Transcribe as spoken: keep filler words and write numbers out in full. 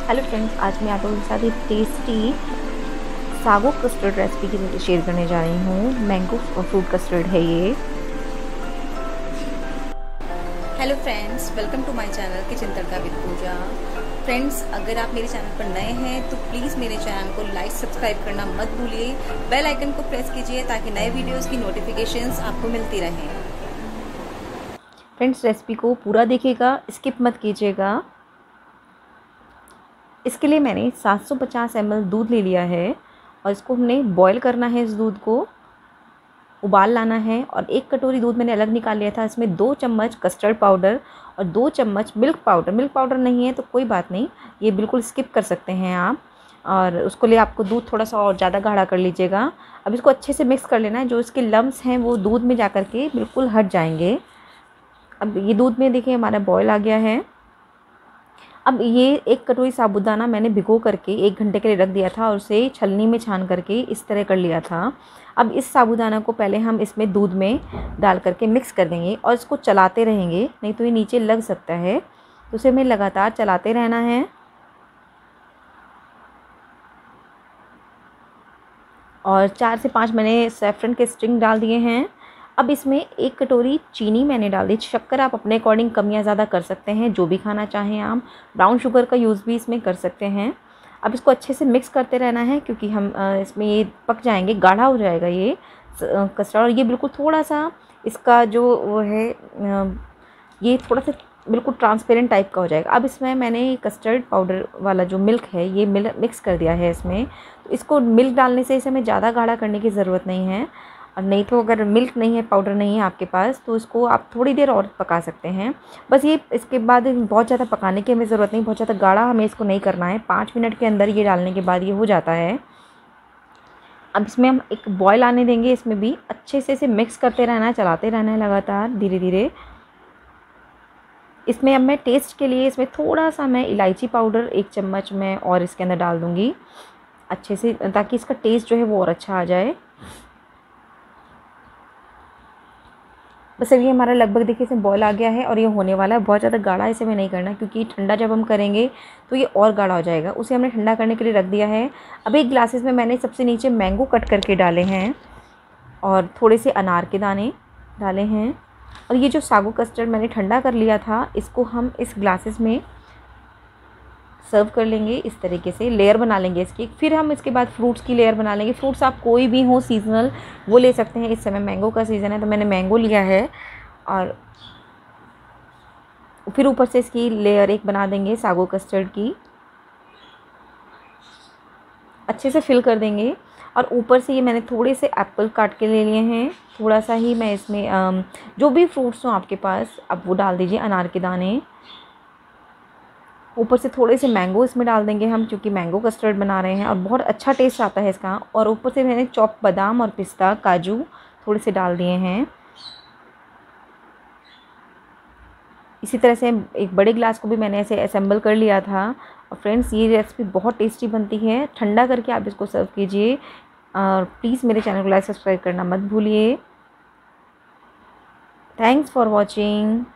Hello friends, आज मैं आप लोगों के साथ एक टेस्टी सागो कस्टर्ड रेसिपी की शेयर करने जा रही हूँ। मैंगो फ्रूट कस्टर्ड है ये। Hello friends, welcome to my channel kitchen tadka with Pooja. Friends, अगर आप मेरे चैनल पर नए हैं तो प्लीज़ मेरे चैनल को लाइक सब्सक्राइब करना मत भूलिए। बेल आइकन को प्रेस कीजिए ताकि नए वीडियोस की नोटिफिकेशंस आपको मिलती रहें। फ्रेंड्स, रेसिपी को पूरा देखिएगा, स्किप मत कीजिएगा। इसके लिए मैंने सात सौ पचास एम एल दूध ले लिया है और इसको हमने बॉईल करना है। इस दूध को उबाल लाना है और एक कटोरी दूध मैंने अलग निकाल लिया था। इसमें दो चम्मच कस्टर्ड पाउडर और दो चम्मच मिल्क पाउडर। मिल्क पाउडर नहीं है तो कोई बात नहीं, ये बिल्कुल स्किप कर सकते हैं आप। और उसको लिए आपको दूध थोड़ा सा और ज़्यादा गाढ़ा कर लीजिएगा। अब इसको अच्छे से मिक्स कर लेना है। जो इसके लम्स हैं वो दूध में जा कर के बिल्कुल हट जाएंगे। अब ये दूध में देखिए हमारा बॉयल आ गया है। अब ये एक कटोरी साबूदाना मैंने भिगो करके एक घंटे के लिए रख दिया था और उसे छलनी में छान करके इस तरह कर लिया था। अब इस साबूदाना को पहले हम इसमें दूध में डाल करके मिक्स कर देंगे और इसको चलाते रहेंगे, नहीं तो ये नीचे लग सकता है। तो उसे हमें लगातार चलाते रहना है। और चार से पाँच मैंने सैफरन के स्ट्रिंग डाल दिए हैं। अब इसमें एक कटोरी चीनी मैंने डाल दी। शक्कर आप अपने अकॉर्डिंग कम या ज़्यादा कर सकते हैं, जो भी खाना चाहें आप। ब्राउन शुगर का यूज़ भी इसमें कर सकते हैं। अब इसको अच्छे से मिक्स करते रहना है क्योंकि हम इसमें ये पक जाएंगे, गाढ़ा हो जाएगा ये कस्टर्ड। और ये बिल्कुल थोड़ा सा इसका जो वो है, ये थोड़ा सा बिल्कुल ट्रांसपेरेंट टाइप का हो जाएगा। अब इसमें मैंने कस्टर्ड पाउडर वाला जो मिल्क है ये मिल्क मिक्स कर दिया है इसमें। तो इसको मिल्क डालने से इसे हमें ज़्यादा गाढ़ा करने की ज़रूरत नहीं है। और नहीं तो अगर मिल्क नहीं है, पाउडर नहीं है आपके पास, तो इसको आप थोड़ी देर और पका सकते हैं। बस ये इसके बाद बहुत ज़्यादा पकाने की हमें ज़रूरत नहीं, बहुत ज़्यादा गाढ़ा हमें इसको नहीं करना है। पाँच मिनट के अंदर ये डालने के बाद ये हो जाता है। अब इसमें हम एक बॉयल आने देंगे। इसमें भी अच्छे से इसे मिक्स करते रहना है, चलाते रहना है लगातार धीरे धीरे। इसमें अब मैं टेस्ट के लिए इसमें थोड़ा सा मैं इलायची पाउडर एक चम्मच में और इसके अंदर डाल दूँगी अच्छे से, ताकि इसका टेस्ट जो है वो और अच्छा आ जाए। बस अभी हमारा लगभग देखिए इसमें बॉयल आ गया है और ये होने वाला है। बहुत ज़्यादा गाढ़ा इसे में नहीं करना क्योंकि ठंडा जब हम करेंगे तो ये और गाढ़ा हो जाएगा। उसे हमने ठंडा करने के लिए रख दिया है। अब एक ग्लासेस में मैंने सबसे नीचे मैंगो कट करके डाले हैं और थोड़े से अनार के दाने डाले हैं। और ये जो सागो कस्टर्ड मैंने ठंडा कर लिया था, इसको हम इस ग्लासेस में सर्व कर लेंगे। इस तरीके से लेयर बना लेंगे इसकी। फिर हम इसके बाद फ्रूट्स की लेयर बना लेंगे। फ्रूट्स आप कोई भी हो सीजनल वो ले सकते हैं। इस समय मैंगो का सीज़न है तो मैंने मैंगो लिया है। और फिर ऊपर से इसकी लेयर एक बना देंगे सागो कस्टर्ड की, अच्छे से फिल कर देंगे। और ऊपर से ये मैंने थोड़े से एप्पल काट के ले लिए हैं। थोड़ा सा ही मैं इसमें जो भी फ्रूट्स हो आपके पास आप वो डाल दीजिए, अनार के दाने। ऊपर से थोड़े से मैंगो इसमें डाल देंगे हम, क्योंकि मैंगो कस्टर्ड बना रहे हैं और बहुत अच्छा टेस्ट आता है इसका। और ऊपर से मैंने चॉप बादाम और पिस्ता, काजू थोड़े से डाल दिए हैं। इसी तरह से एक बड़े ग्लास को भी मैंने ऐसे असेंबल कर लिया था। और फ्रेंड्स, ये रेसिपी बहुत टेस्टी बनती है। ठंडा करके आप इसको सर्व कीजिए। और प्लीज़ मेरे चैनल को लाइक सब्सक्राइब करना मत भूलिए। Thanks for watching.